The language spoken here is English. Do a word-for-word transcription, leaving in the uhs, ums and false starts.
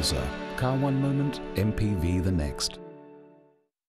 Tulsa. Car one moment, M P V the next.